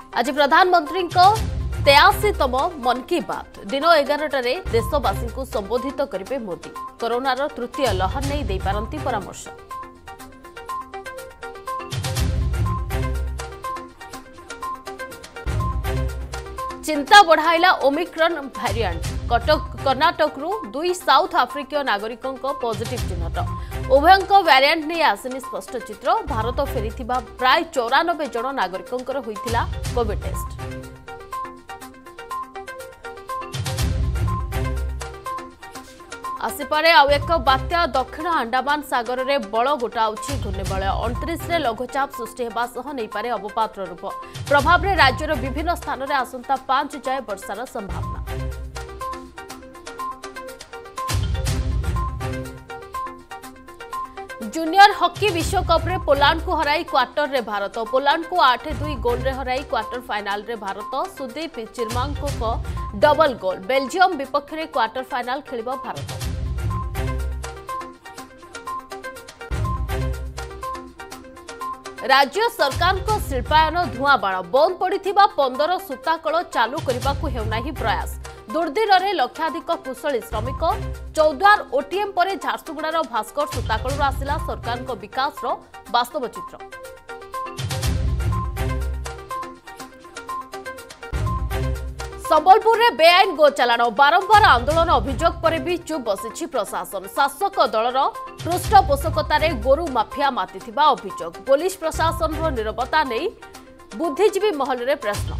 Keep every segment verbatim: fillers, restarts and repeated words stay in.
आज प्रधानमंत्री तेयासीतम मन की बात दिन एगारटे देशवासी को संबोधित करेंगे मोदी। कोरोनार तृतीय लहर नहीं दे पारंती परामर्श। चिंता बढ़ाइला ओमिक्रॉन वेरिएंट। कटक कर्नाटक रु दुई साउथ आफ्रिकीय नागरिकों पॉजिटिव चिन्हट। उभयों वेरिएंट नहीं आसनी स्पष्ट चित्र। भारत फेरी प्राय चौरानबे जन नागरिकों होइथिला कोविड टेस्ट। आसिपारे आउ एक बात्या दक्षिण अंडमान सागर में बल गोटाउछि घूर्णिबलय। अणतीस रे लघुचाप सृष्टि होगा सह नहीं पारे अवपातर रूप। प्रभाव में राज्यर विभिन्न स्थान में आसंता पांच जाए वर्षार संभावना। जूनियर हॉकी विश्वकप रे पोलैंड को हराई क्वार्टर रे भारत। पोलैंड को आठ दुई गोल रे हराई क्वार्टर फाइनाल रे भारत। सुदीप चिर्मांको को डबल गोल। बेल्जियम विपक्ष रे क्वार्टर फाइनाल खेलिबो भारत। राज्य सरकार को शिल्पायन धुआं बाण। बंद पड़िथिबा पंद्रह सूताकल चालू करबाकू हेउनाही प्रयास। दुर्दिन में लक्षाधिक कुशली श्रमिक। चौद्वार ओटीएम पर झारसुगुड़ार भास्कर सूताकलू आसिला सरकार को विकास वास्तव चित्र। संबलपुर में बेआईन गो चालाण। बारंबार आंदोलन अभियोग पर भी चुप बसी प्रशासन। शासक दलर पृष्ठपोषकतार गोरु माफिया मातिथिबा अभियोग। पुलिस प्रशासन नीरवता नहीं बुद्धिजीवी महल में प्रश्न।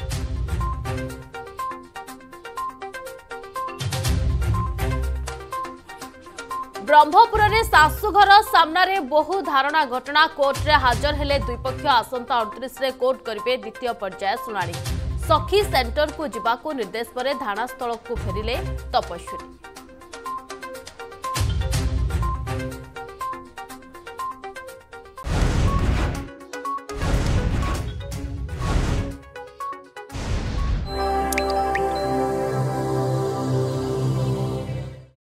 ब्रह्मपुर में शाशुघर सामने बहु धारणा घटना। कोर्ट रे हाजर हेले द्विपक्ष। आसंता अड़तीस रे कोर्ट करिवे द्वितीय पर्याय सुनानी। सखी सेंटर को जिबाको निर्देश पर धारणास्थल को फेरिले तपस्विनी।